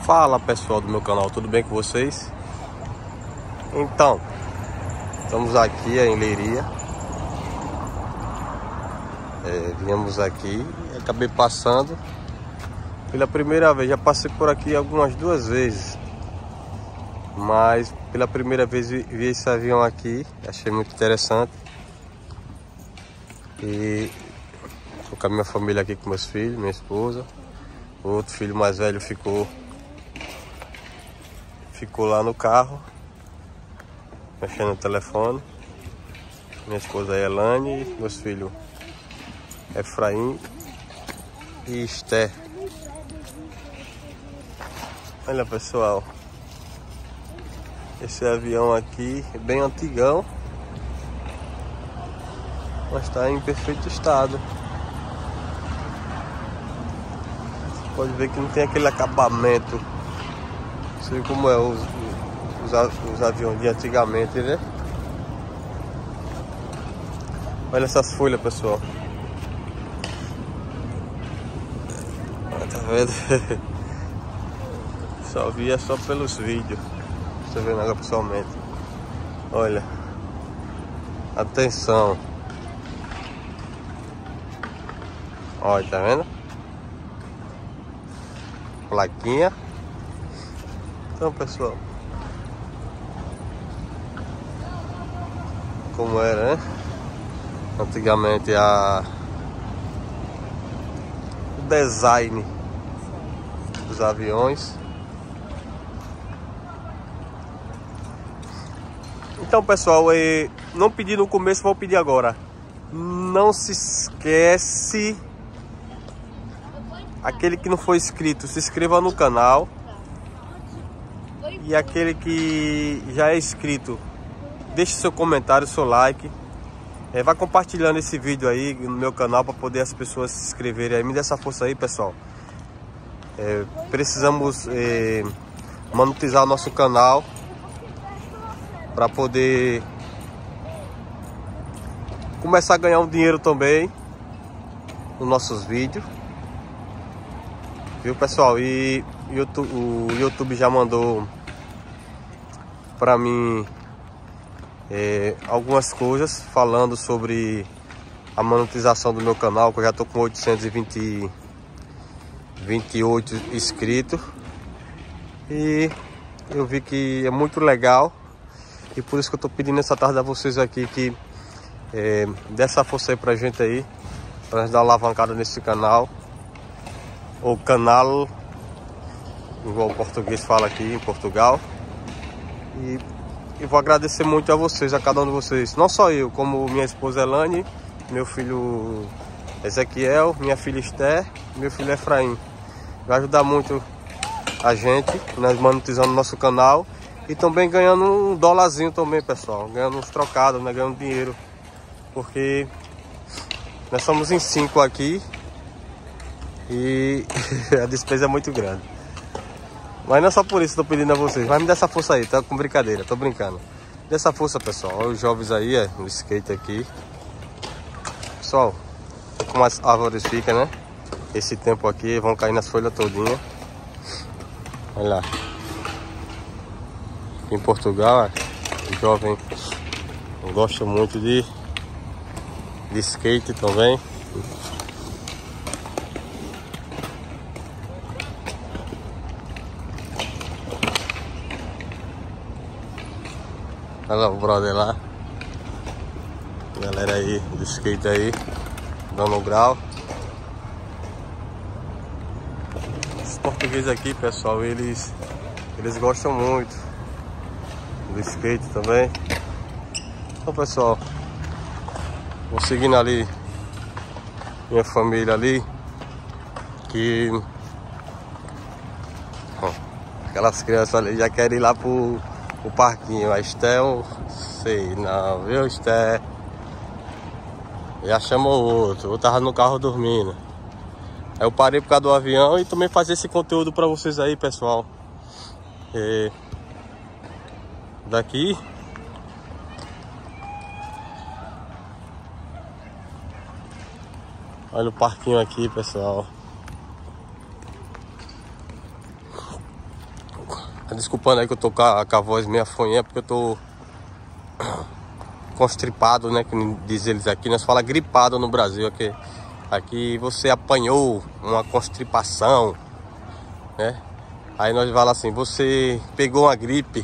Fala pessoal do meu canal, tudo bem com vocês? Então, estamos aqui em Leiria. Viemos aqui e acabei passando pela primeira vez. Já passei por aqui algumas 2 vezes, mas pela primeira vez vi esse avião aqui, achei muito interessante. E tô com a minha família aqui, com meus filhos, minha esposa. O outro filho mais velho ficou lá no carro, mexendo no telefone. Minha esposa é Elane, meus filhos Efraim e Esther. Olha pessoal, esse avião aqui é bem antigão, mas está em perfeito estado. Você pode ver que não tem aquele acabamento, não sei como é os aviões de antigamente, né? Olha essas folhas, pessoal. Tá vendo? Só via só pelos vídeos. Você vendo agora pessoalmente. Olha. Atenção. Olha, tá vendo? Plaquinha. Então, pessoal, como era, né? Antigamente o design dos aviões. Então, pessoal, não pedi no começo, vou pedir agora. Não se esquece, aquele que não for inscrito, se inscreva no canal. E aquele que já é inscrito, deixe seu comentário, seu like. Vai compartilhando esse vídeo aí no meu canal para poder as pessoas se inscreverem aí. Me dê essa força aí, pessoal. Precisamos monetizar o nosso canal para poder começar a ganhar um dinheiro também nos nossos vídeos. Viu, pessoal? E o YouTube já mandou para mim algumas coisas falando sobre a monetização do meu canal, que eu já tô com 828 inscritos. E eu vi que é muito legal, e por isso que eu tô pedindo essa tarde a vocês aqui que dê essa força aí pra gente aí, pra gente dar uma alavancada nesse canal, ou canal, igual o português fala aqui em Portugal. E vou agradecer muito a vocês, a cada um de vocês. Não só eu, como minha esposa Elane, meu filho Ezequiel, minha filha Esther, meu filho Efraim. Vai ajudar muito a gente, nós monetizando nosso canal. E também ganhando um dólarzinho também, pessoal. Ganhando uns trocados, né? Ganhando dinheiro. Porque nós somos em 5 aqui e a despesa é muito grande. Mas não é só por isso que eu tô pedindo a vocês. Mas me dá essa força aí, tá com brincadeira, tô brincando. Dê essa força, pessoal. Olha os jovens aí, no skate aqui. Pessoal, como as árvores ficam, né? Esse tempo aqui, vão cair nas folhas todinhas. Olha lá. Aqui em Portugal, o jovem gosta muito de skate também. Olha lá o brother lá. Galera aí do skate aí, dando um grau. Os portugueses aqui, pessoal, eles gostam muito do skate também. Então, pessoal, vou seguindo ali minha família ali, que aquelas crianças ali já querem ir lá pro parquinho. A Esther, sei não, viu, Esther? Já chamou o outro. Eu tava no carro dormindo. Aí eu parei por causa do avião e também fazer esse conteúdo pra vocês aí, pessoal. Daqui olha o parquinho aqui, pessoal. Desculpando aí que eu tô com a voz meio afonhenta, porque eu tô constripado, né? Que diz eles aqui, nós fala gripado no Brasil. Aqui você apanhou uma constipação, né? Aí nós fala assim, você pegou uma gripe.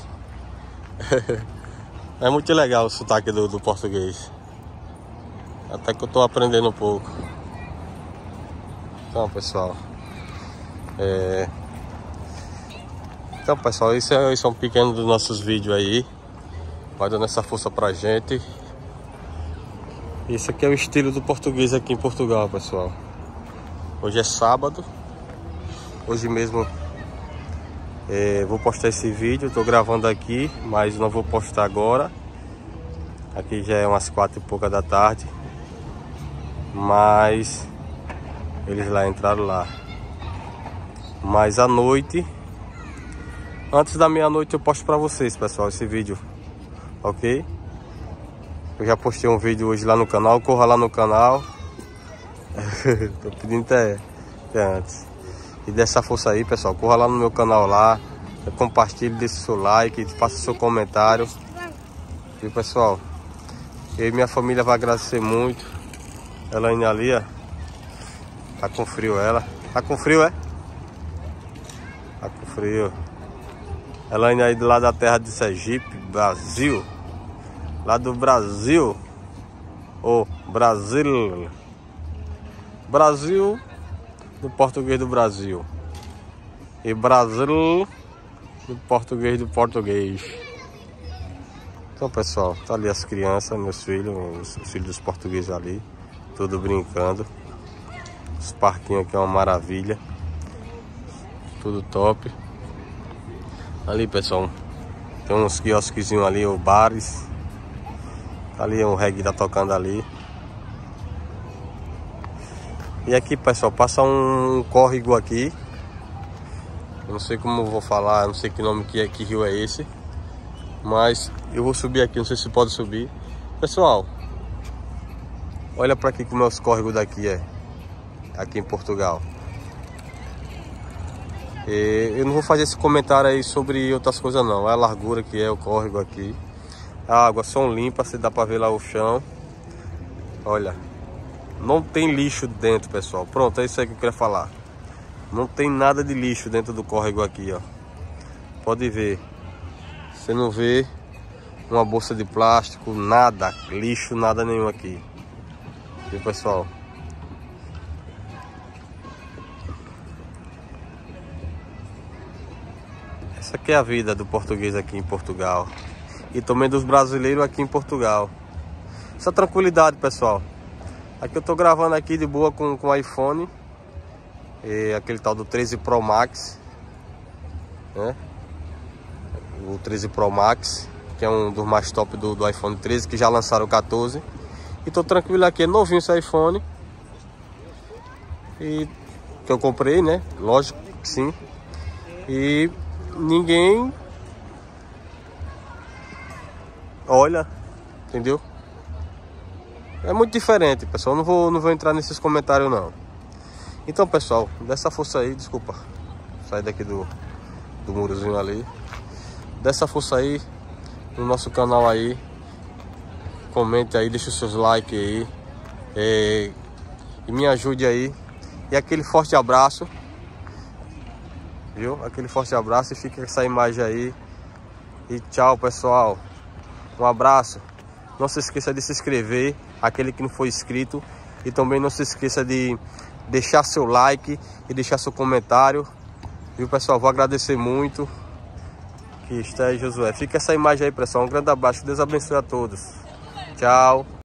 É muito legal o sotaque do português. Até que eu tô aprendendo um pouco. Então, pessoal, esse é um pequeno dos nossos vídeos aí. Vai dando essa força pra gente. Esse aqui é o estilo do português aqui em Portugal, pessoal. Hoje é sábado. Hoje mesmo vou postar esse vídeo. Tô gravando aqui, mas não vou postar agora. Aqui já é umas 4 e pouca da tarde. Mas eles lá entraram lá. Mas à noite, antes da meia-noite, eu posto pra vocês, pessoal, esse vídeo. Ok? Eu já postei um vídeo hoje lá no canal. Corra lá no canal. Tô pedindo até antes. E dê essa força aí, pessoal. Corra lá no meu canal lá. Compartilhe, deixe seu like, faça seu comentário. E pessoal, eu e minha família vai agradecer muito. Ela ainda ali, ó. Tá com frio ela. Tá com frio, é? Tá com frio. Ela ainda aí do lado da terra de Sergipe, Brasil. Lá do Brasil. Ô, Brasil. Brasil no português do Brasil. E Brasil no português do português. Então, pessoal, tá ali as crianças, meus filhos, os filhos dos portugueses ali. Tudo brincando. Os parquinhos aqui é uma maravilha. Tudo top. Ali, pessoal, tem uns quiosquezinhos ali, ou bares. Ali um reggae tá tocando ali. E aqui, pessoal, passa um córrego aqui. Eu não sei como eu vou falar, não sei que nome que rio é esse. Mas eu vou subir aqui, não sei se pode subir. Pessoal, olha pra aqui como é os córregos daqui, aqui em Portugal. Eu não vou fazer esse comentário aí sobre outras coisas não. É a largura que é o córrego aqui. A água são limpas, você dá pra ver lá o chão. Olha, não tem lixo dentro, pessoal. Pronto, é isso aí que eu queria falar. Não tem nada de lixo dentro do córrego aqui, ó. Pode ver. Você não vê uma bolsa de plástico, nada, lixo, nada nenhum aqui. Viu, pessoal? Essa aqui é a vida do português aqui em Portugal. E também dos brasileiros aqui em Portugal. Essa tranquilidade, pessoal. Aqui eu tô gravando aqui de boa com o iPhone. Aquele tal do 13 Pro Max, né? O 13 Pro Max, que é um dos mais top do iPhone 13, que já lançaram o 14. E tô tranquilo aqui, é novinho esse iPhone. E que eu comprei, né? Lógico que sim. E ninguém olha, entendeu? É muito diferente, pessoal. Não vou entrar nesses comentários não. Então, pessoal, dessa força aí, desculpa, sair daqui do murozinho ali. Dessa força aí no nosso canal aí. Comente aí, deixa os seus likes aí. E me ajude aí. E aquele forte abraço. Viu? Aquele forte abraço e fica com essa imagem aí. E tchau, pessoal. Um abraço. Não se esqueça de se inscrever, aquele que não foi inscrito. E também não se esqueça de deixar seu like e deixar seu comentário. Viu, pessoal? Vou agradecer muito. Que está aí, Josué. Fica essa imagem aí, pessoal. Um grande abraço. Deus abençoe a todos. Tchau.